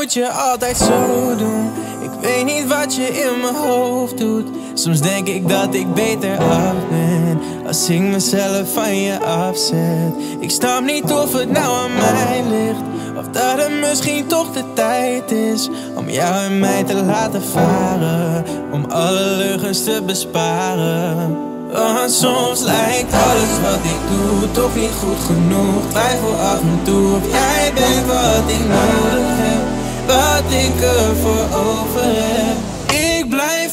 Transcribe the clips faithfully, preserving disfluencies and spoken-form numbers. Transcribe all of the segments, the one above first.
moet je altijd zo doen. Ik weet niet wat je in mijn hoofd doet. Soms denk ik dat ik beter af ben als ik mezelf van je afzet. Ik snap niet of het nou aan mij ligt, of dat het misschien toch de tijd is om jou en mij te laten varen, om alle leugens te besparen. Want soms lijkt alles wat ik doe toch niet goed genoeg. Twijfel af en toe of jij bent wat ik nodig heb, wat ik ervoor over heb. Ik blijf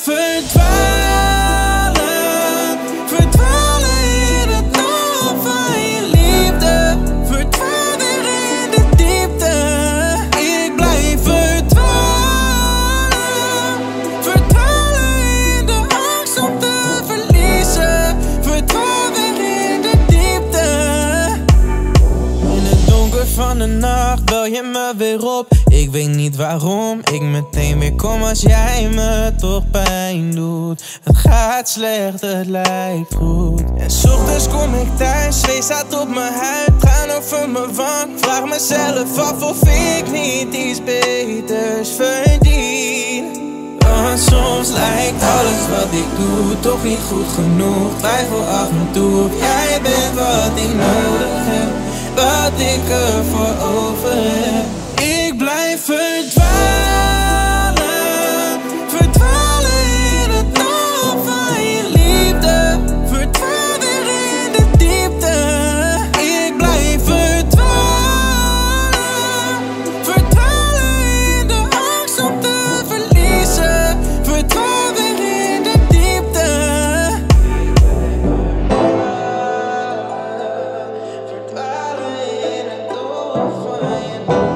verdwalen, verdwalen in het nauw van je liefde, verdwalen in de diepte. Ik blijf verdwalen, verdwalen in de angst om te verliezen, verdwalen in de diepte. In het donker van de nacht bel je me weer op. Ik weet niet waarom ik meteen weer kom als jij me toch pijn doet. Het gaat slecht, het lijkt goed. En 's ochtends kom ik thuis, zweet staat op mijn huid, traan over mijn wang. Vraag mezelf af of ik niet iets beters verdien. Want soms lijkt alles wat ik doe toch niet goed genoeg. Twijfel af en toe of jij bent wat ik nodig heb, wat ik ervoor over heb. Ik blijf verdwalen, verdwalen in het nauw van je liefde, verdwalen in de diepte. Ik blijf verdwalen, verdwalen in de angst om te verliezen, verdwalen in de diepte. Verdwalen in het oog van je.